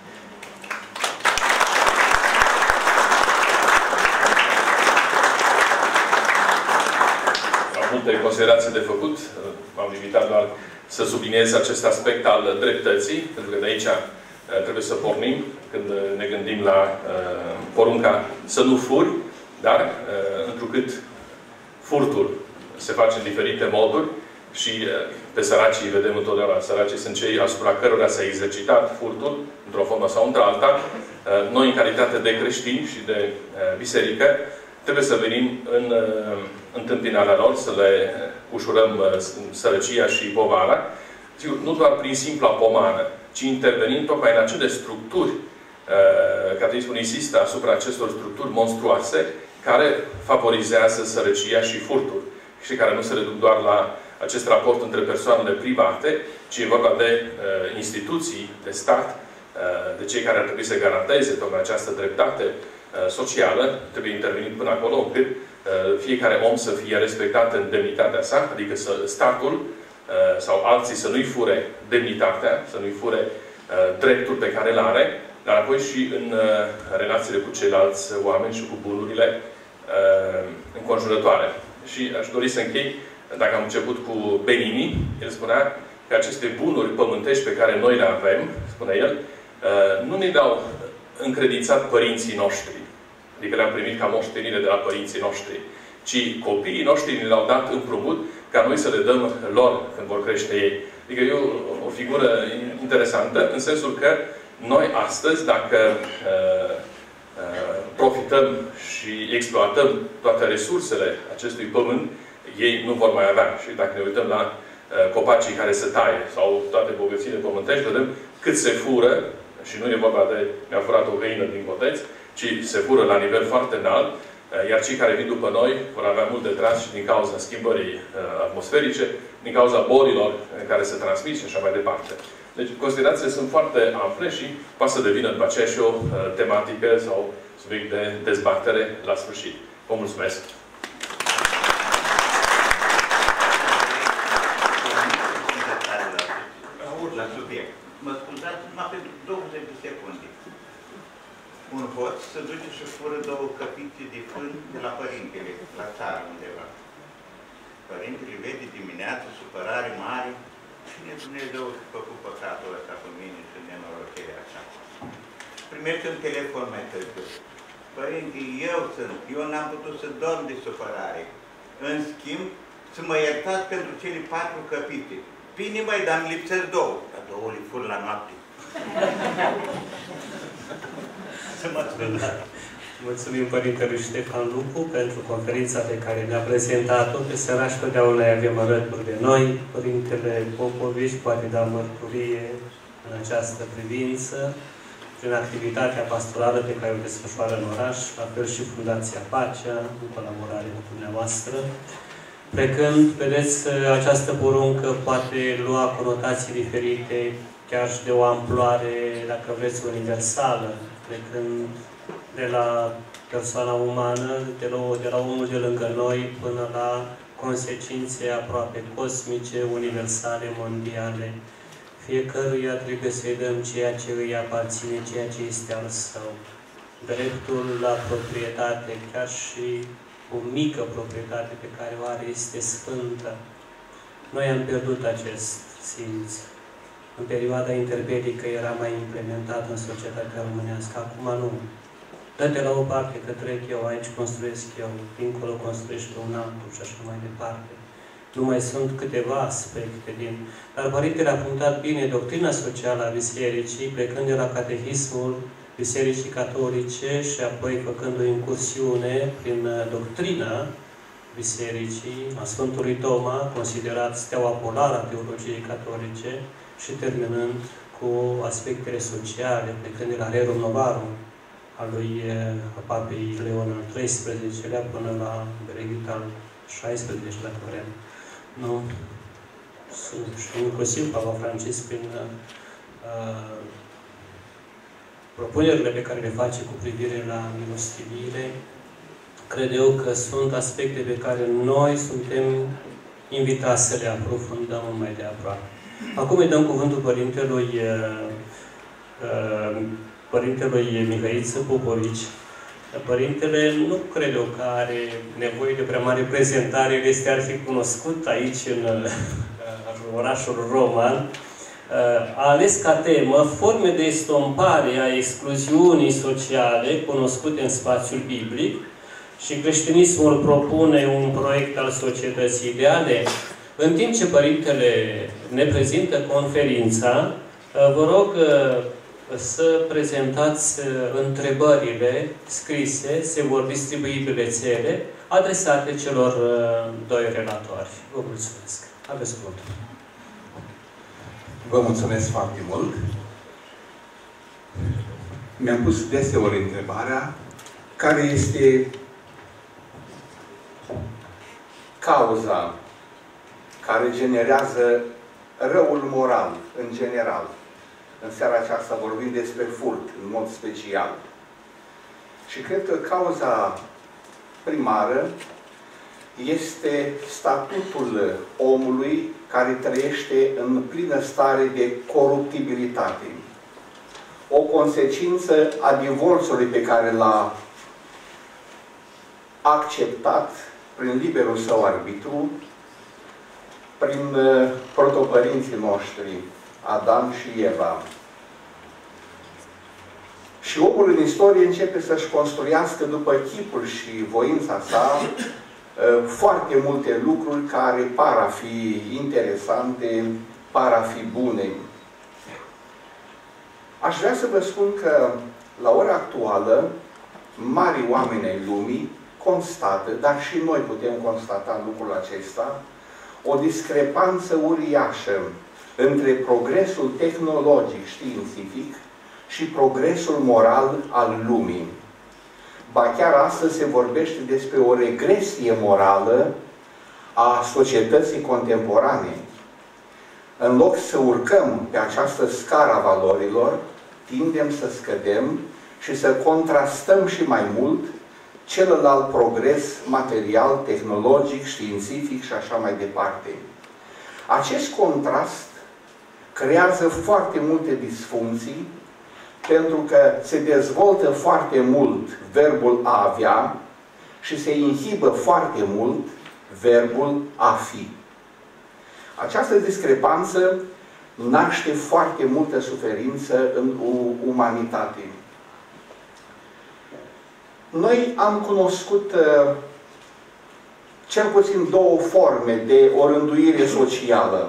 Am multe considerații de făcut. M-am limitat doar să subliniez acest aspect al dreptății, pentru că de aici trebuie să pornim când ne gândim la porunca să nu furi, dar întrucât furtul se face în diferite moduri și pe săracii vedem întotdeauna, săracii sunt cei asupra cărora s-a exercitat furtul, într-o formă sau într-alta. Noi, în calitate de creștini și de biserică, trebuie să venim în întâmpinarea lor, să le ușurăm sărăcia și povara, nu doar prin simpla pomană, ci intervenind tocmai în acele structuri, Catehismul insistă asupra acestor structuri monstruoase, care favorizează sărăcia și furtul. Și care nu se reduc doar la acest raport între persoanele private, ci e vorba de instituții, de stat, de cei care ar trebui să garanteze tocmai această dreptate socială, trebuie intervenit până acolo încât fiecare om să fie respectat în demnitatea sa, adică statul sau alții să nu-i fure demnitatea, să nu-i fure dreptul pe care îl are, dar apoi și în relațiile cu ceilalți oameni și cu bunurile înconjurătoare. Și aș dori să închei, dacă am început cu Benini, el spunea că aceste bunuri pământești pe care noi le avem, spune el, nu ne dau încredințat părinții noștri, adică le-am primit ca moștenire de la părinții noștri, ci copiii noștri ne le-au dat împrumut ca noi să le dăm lor când vor crește ei. Adică e o figură interesantă, în sensul că noi astăzi, dacă profităm și exploatăm toate resursele acestui pământ, ei nu vor mai avea. Și dacă ne uităm la copacii care se taie sau toate bogățiile pământești, vedem cât se fură, și nu e vorba de mi-a furat o găină din coteț, ci se fură la nivel foarte înalt, iar cei care vin după noi vor avea mult de tras și din cauza schimbării atmosferice, din cauza bolilor care se transmit și așa mai departe. Deci, considerațiile sunt foarte ample și poate să devină după aceea și o tematică sau subiect de dezbatere la sfârșit. Vă mulțumesc! La subiect. Mă scuzați numai pentru 20 de secunde. Un hoț se duce și fură 2 căpițe de fân de la părintele, la țară undeva. Părintele vede dimineața, supărare mare. Cine Dumnezeu a făcut păcatul ăsta cu mine și nenorocirea așa? Primește un telefon mai târziu. Părinte, eu n-am putut să dorm de supărare. În schimb, să mă iertați pentru cele 4 căpite. Bine, măi, dar îmi lipsesc 2. Dar 2 le fur la noapte. Să mă scuzați. Mulțumim Părintelui Ștefan Lupu pentru conferința pe care ne-a prezentat-o. Pe sărași totdeauna avem alături de noi. Părintele Popovici poate da mărturie în această privință, prin activitatea pastorală pe care o desfășoară în oraș, la fel și Fundația Pacea, în colaborare cu dumneavoastră. Plecând, vedeți, această poruncă poate lua conotații diferite, chiar și de o amploare, dacă vreți, universală, plecând de la persoana umană, de la omul de lângă noi, până la consecințe aproape cosmice, universale, mondiale. Fiecăruia trebuie să-i dăm ceea ce îi aparține, ceea ce este al său. Dreptul la proprietate, chiar și o mică proprietate pe care o are, este sfântă. Noi am pierdut acest simț. În perioada interbelică era mai implementat în societatea românească. Acum nu. Dă-te la o parte că trec eu, aici construiesc eu, dincolo construiește un altul și așa mai departe. Nu mai sunt câteva aspecte din... Dar Părintele a punctat bine doctrina socială a Bisericii, plecând de la Catehismul Bisericii Catolice și apoi făcând o incursiune prin doctrina Bisericii a Sfântului Toma, considerat steaua polară a teologiei catolice, și terminând cu aspectele sociale, plecând de la Rerum Novarum al lui Papei Leon al XIII-lea până la Benedict al XVI, dacă vrem. Nu? Și inclusiv Papa Francisc prin propunerile pe care le face cu privire la milostivire, cred eu că sunt aspecte pe care noi suntem invitați să le aprofundăm mai de aproape. Acum îi dăm cuvântul părintelui Mihăiță Popovici. Părintele nu cred eu că are nevoie de prea mare prezentare, el este arhicunoscut aici în orașul roman. A ales ca temă forme de estompare a excluziunii sociale cunoscute în spațiul biblic și creștinismul propune un proiect al societății ideale. În timp ce Părintele ne prezintă conferința, vă rog să prezentați întrebările scrise, se vor distribui bilețele adresate celor doi relatori. Vă mulțumesc. Aveți cuvântul. Vă mulțumesc foarte mult. Mi-am pus deseori întrebarea care este cauza care generează răul moral în general. În seara aceasta vorbim despre furt, în mod special. Și cred că cauza primară este statutul omului care trăiește în plină stare de coruptibilitate. O consecință a divorțului pe care l-a acceptat prin liberul său arbitru, prin protopărinții noștri, Adam și Eva. Și omul în istorie începe să-și construiască după chipul și voința sa foarte multe lucruri care par a fi interesante, par a fi bune. Aș vrea să vă spun că la ora actuală mari oameni ai lumii constată, dar și noi putem constata lucrul acesta, o discrepanță uriașă între progresul tehnologic științific și progresul moral al lumii. Ba chiar astăzi se vorbește despre o regresie morală a societății contemporane. În loc să urcăm pe această scară a valorilor, tindem să scădem și să contrastăm și mai mult celălalt progres material, tehnologic, științific și așa mai departe. Acest contrast creează foarte multe disfuncții, pentru că se dezvoltă foarte mult verbul a avea și se inhibă foarte mult verbul a fi. Această discrepanță naște foarte multă suferință în umanitate. Noi am cunoscut cel puțin două forme de o rânduire socială.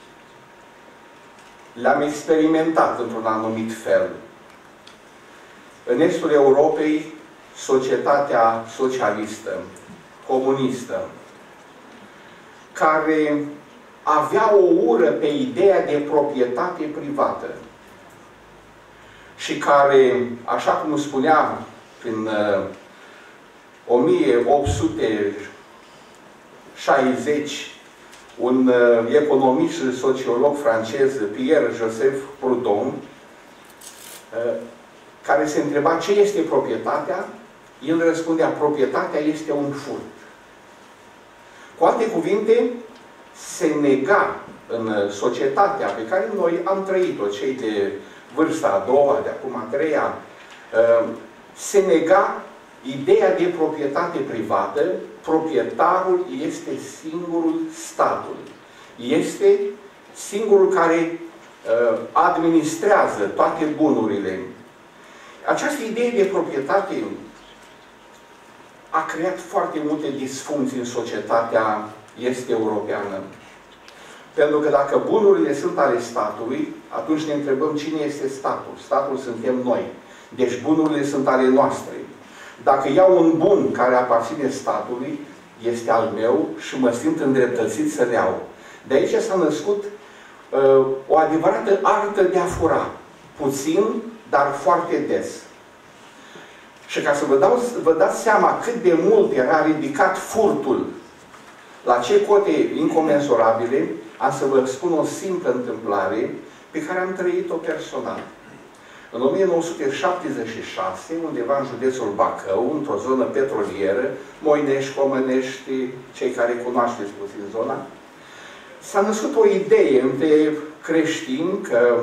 Le-am experimentat într-un anumit fel. În estul Europei, societatea socialistă, comunistă, care avea o ură pe ideea de proprietate privată și care, așa cum spunea în 1860 un economist și sociolog francez, Pierre-Joseph Proudhon, care se întreba ce este proprietatea, el răspundea, proprietatea este un furt. Cu alte cuvinte, se nega în societatea pe care noi am trăit-o, cei de vârsta a doua, de acum a treia, se nega ideea de proprietate privată. Proprietarul este singurul statul. Este singurul care administrează toate bunurile. Această idee de proprietate a creat foarte multe disfuncții în societatea este europeană. Pentru că dacă bunurile sunt ale statului, atunci ne întrebăm cine este statul. Statul suntem noi. Deci bunurile sunt ale noastre. Dacă iau un bun care aparține statului, este al meu și mă simt îndreptățit să le iau. De aici s-a născut o adevărată artă de a fura. Puțin, dar foarte des. Și ca să vă dați seama cât de mult era ridicat furtul, la ce cote incomensurabile, am să vă spun o simplă întâmplare. pe care am trăit-o personal. În 1976, undeva în județul Bacău, într-o zonă petrolieră, Moinești, Comănești, cei care cunoașteți puțin zona, s-a născut o idee între creștini că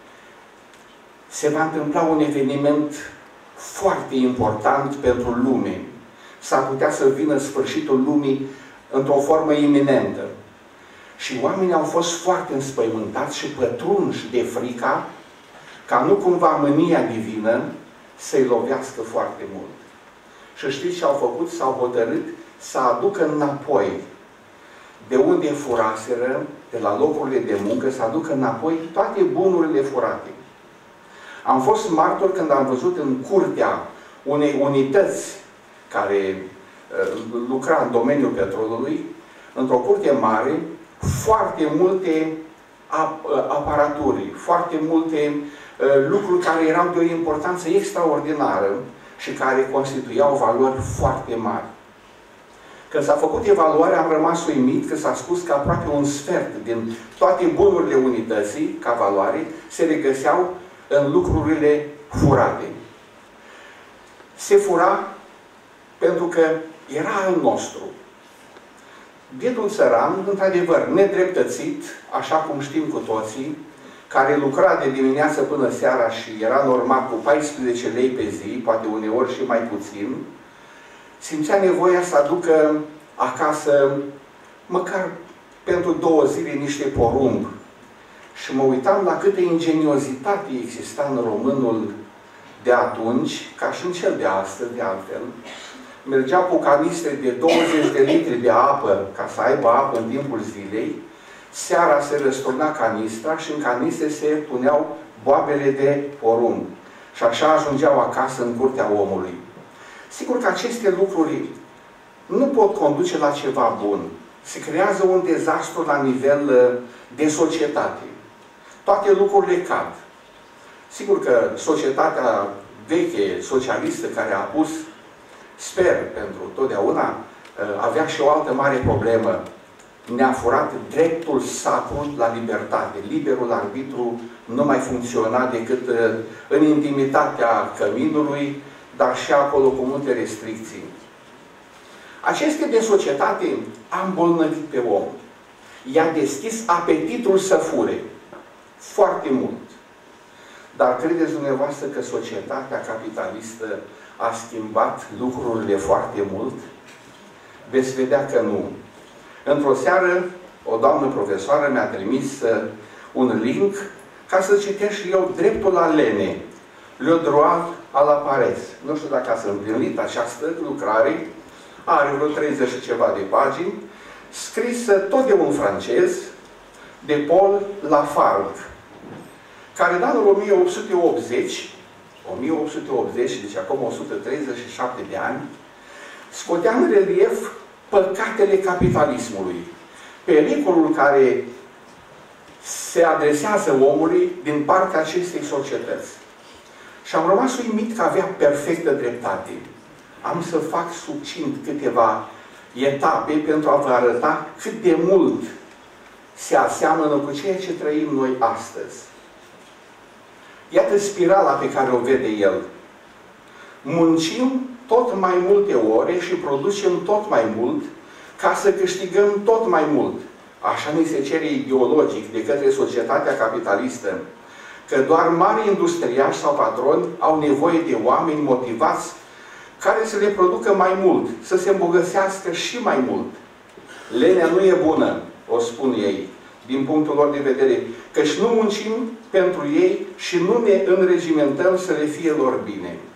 se va întâmpla un eveniment foarte important pentru lume. S-ar putea să vină sfârșitul lumii într-o formă iminentă. Și oamenii au fost foarte înspăimântați și pătrunși de frica ca nu cumva mânia divină să-i lovească foarte mult. Și știți ce au făcut? S-au hotărât să aducă înapoi de unde furaseră, de la locurile de muncă, să aducă înapoi toate bunurile furate. Am fost martor când am văzut în curtea unei unități care lucra în domeniul petrolului, într-o curte mare, foarte multe aparaturi, foarte multe lucruri care erau de o importanță extraordinară și care constituiau valori foarte mari. Când s-a făcut evaluarea, am rămas uimit că s-a spus că aproape un sfert din toate bunurile unității, ca valoare, se regăseau în lucrurile furate. Se fura pentru că era al nostru. Bietul țăran, într-adevăr, nedreptățit, așa cum știm cu toții, care lucra de dimineață până seara și era normat cu 14 lei pe zi, poate uneori și mai puțin, simțea nevoia să aducă acasă, măcar pentru 2 zile, niște porumb. Și mă uitam la câtă ingeniozitate exista în românul de atunci, ca și în cel de astăzi, de altfel. Mergea cu canistre de 20 de litri de apă, ca să aibă apă în timpul zilei. Seara se răsturna canistra și în canistre se puneau boabele de porumb. Și așa ajungeau acasă în curtea omului. Sigur că aceste lucruri nu pot conduce la ceva bun. Se creează un dezastru la nivel de societate. Toate lucrurile cad. Sigur că societatea veche, socialistă, care a pus, sper, pentru totdeauna, avea și o altă mare problemă. Ne-a furat dreptul sacru la libertate. Liberul arbitru nu mai funcționa decât în intimitatea căminului, dar și acolo cu multe restricții. Acest tip de societate a îmbolnăvit pe om. I-a deschis apetitul să fure. Foarte mult. Dar credeți dumneavoastră că societatea capitalistă a schimbat lucrurile foarte mult? Veți vedea că nu. Într-o seară, o doamnă profesoară mi-a trimis un link ca să citesc și eu dreptul la Lene, Le droit à la paresse. Nu știu dacă ați împlinit această lucrare, are vreo 30 și ceva de pagini, scrisă tot de un francez, de Paul Lafargue, care în anul 1880, deci acum 137 de ani, scotea în relief păcatele capitalismului, pericolul care se adresează omului din partea acestei societăți. Și am rămas uimit că avea perfectă dreptate. Am să fac succint câteva etape pentru a vă arăta cât de mult se aseamănă cu ceea ce trăim noi astăzi. Iată spirala pe care o vede el. Muncim tot mai multe ore și producem tot mai mult ca să câștigăm tot mai mult. Așa ni se cere ideologic de către societatea capitalistă, că doar mari industriași sau patroni au nevoie de oameni motivați care să le producă mai mult, să se îmbogățească și mai mult. Lenea nu e bună, o spun ei, din punctul lor de vedere, căci nu muncim pentru ei și nu ne înregimentăm să le fie lor bine.